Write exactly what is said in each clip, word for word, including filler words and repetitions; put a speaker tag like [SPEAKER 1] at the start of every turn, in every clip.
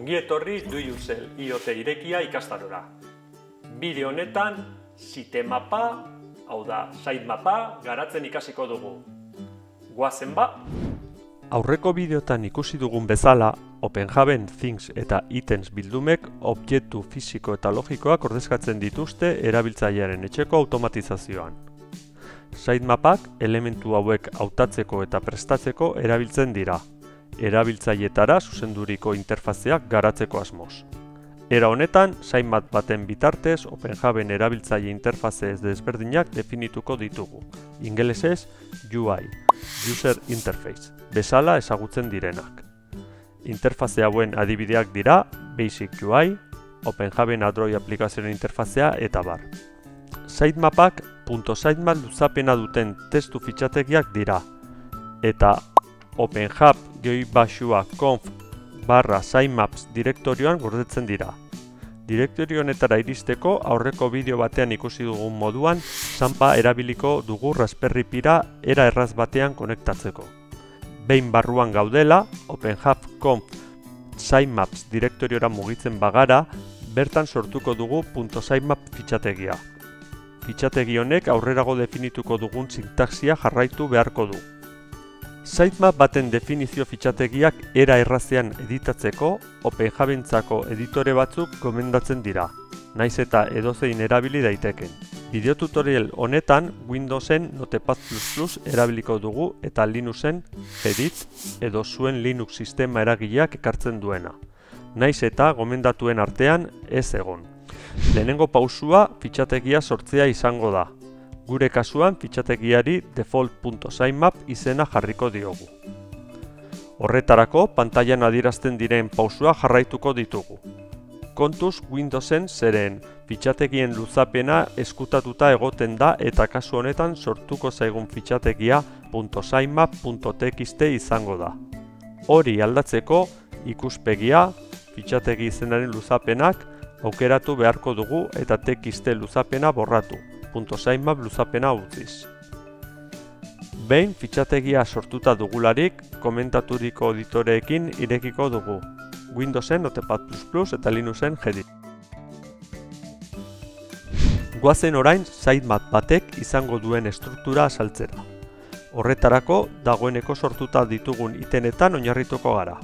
[SPEAKER 1] Ongi etorri Do Yourself I O T irekia ikastarora. Bideo honetan, sitemapa, hau da, sitemapa, garatzen ikasiko dugu. Goazen ba? Aurreko bideotan ikusi dugun bezala, OpenHaven Things eta Items bildumek objektu fisiko eta logikoak ordezkatzen dituzte erabiltzailearen etxeko automatizazioan. Sitemapak elementu hauek hautatzeko eta prestatzeko erabiltzen dira, erabiltzailetara zuzenduriko interfazeak garatzeko asmoz. Era honetan, sitemap baten bitartez OpenHaven erabiltzaile interfaze desberdinak definituko ditugu, ingelesez U I, User Interface, bezala ezagutzen direnak. Interfaze hauen adibideak dira Basic U I, OpenHaven Android aplikazioen interfazea eta bar. Sitemapak .sitemap luzapena duten testu fitxategiak dira, eta OpenHub gehi baxua conf barra sitemaps direktorioan gordetzen dira. Direktorio honetara iristeko aurreko bideo batean ikusi dugun moduan zanpa erabiliko dugu Raspberry Pira era erraz batean konektatzeko. Behin barruan gaudela, OpenHub conf sitemaps direktoriora mugitzen bagara, bertan sortuko dugu .sitemap fitxategia. Fitxategi honek aurrerago definituko dugun sintaxia jarraitu beharko du. Sitemap baten definizio fitxategiak era errazean editatzeko OpenHaventzako editore batzuk gomendatzen dira, naiz eta edozein erabili daiteken. Bideo tutorial honetan Windowsen Notepad plus plus erabiliko dugu eta Linuxen Edit edo zuen Linux sistema eragileak ekartzen duena, naiz eta gomendatuen artean ez egon. Lehenengo pausua fitxategia sortzea izango da. Gure kasuan fitxategiari default.sitemap izena jarriko diogu. Horretarako, pantailan adierazten diren pausua jarraituko ditugu. Kontuz Windowsen zeren fitxategien luzapena eskutatuta egoten da eta kasu honetan sortuko zaigun fitxategia .sitemap.txt izango da. Hori aldatzeko ikuspegia, fitxategi izenaren luzapenak aukeratu beharko dugu eta txt luzapena borratu, .sitemap luzapena utziz. Behin fitxategia sortuta dugularik, komentaturiko editoreekin irekiko dugu, Windowsen Notepad plus plus eta Linuxen Edit. Goazen orain sitemap batek izango duen estruktura azaltzera. Horretarako, dagoeneko sortuta ditugun itenetan oinarrituko gara.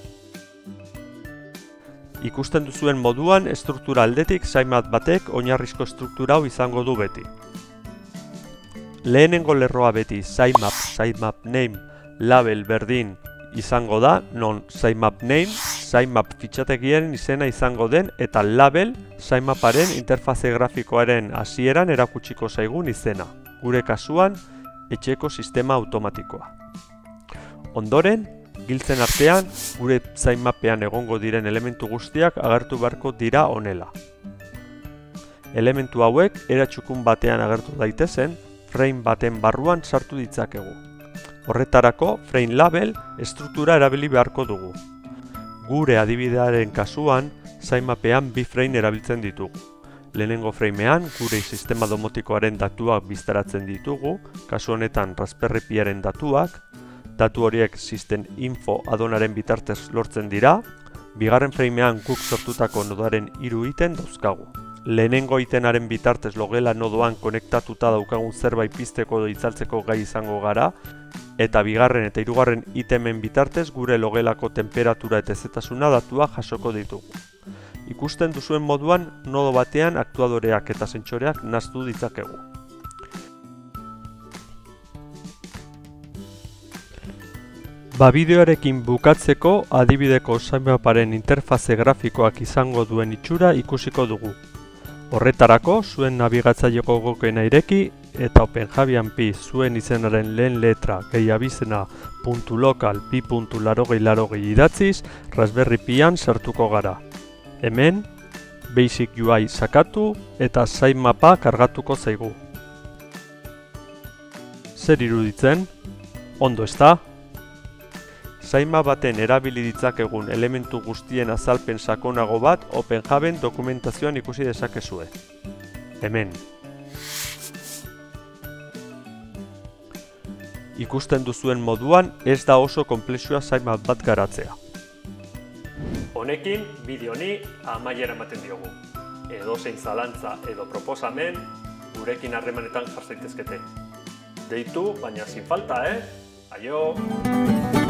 [SPEAKER 1] Ikusten duzuen moduan, estruktura aldetik sitemap batek oinarrizko estruktura hau izango du beti. Lehenengo lerroa beti sitemap, sitemap name, label berdin izango da, non sitemap name, sitemap fitxategiaren izena izango den eta label sitemaparen interfaze grafikoaren hasieran erakutsiko zaigun izena, gure kasuan etxeko sistema automatikoa. Ondoren, giltzen artean, gure sitemapean egongo diren elementu guztiak agertu beharko dira honela. Elementu hauek era txukun batean agertu daitezen, frame baten barruan sartu ditzakegu. Horretarako, frame label estruktura erabili beharko dugu. Gure adibidearen kasuan, sitemapean bi frame erabiltzen ditugu. Lehenengo framean, gure sistema domotikoaren datuak biztaratzen ditugu, kasu honetan Raspberry Piaren datuak, datu horiek System Info adonaren bitartez lortzen dira, bigarren framean guk sortutako nodaren hiru iten dauzkagu. Lehenengo itenaren bitartez logela nodoan konektatuta daukagun zerbait pizteko edo itzaltzeko gai izango gara, eta bigarren eta hirugarren itemen bitartez gure logelako temperatura eta hezetasuna datua jasoko ditugu. Ikusten duzuen moduan, nodo batean aktuadoreak eta sentsoreak nahastu ditzakegu. Ba bideoarekin bukatzeko adibideko sitemaparen interfaze grafikoak izango duen itxura ikusiko dugu. Horretarako, zuen nabigatzaileko gokena ireki eta OpenHaven pi zuen izenaren lehen letra gehi abizena .local pi puntu laurogei laurogei idatziz Raspberry Pian sartuko gara. Hemen, Basic U I sakatu eta sitemapa kargatuko zaigu. Zer iruditzen? Ondo ezta? Sitemap baten erabili ditzakegun elementu guztien azalpen sakonago bat OpenHaven dokumentazioan ikusi dezakezue. Hemen. Ikusten duzuen moduan ez da oso konplexua sitemap bat garatzea. Honekin, bideo honi amaiera ematen diogu. Edozein zalantza edo proposamen gurekin harremanetan jar zaitezkete. Deitu, baina sin falta, eh? Aio!